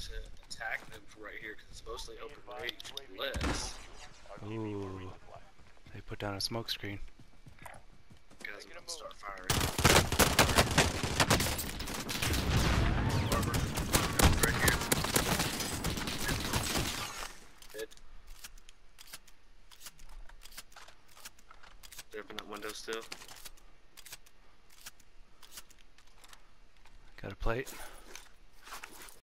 to attack them from right here because it's mostly open range. Unless Ooh. They put down a smoke screen. guys are gonna start firing. Right here. Hit. They're open that window still. Got a plate.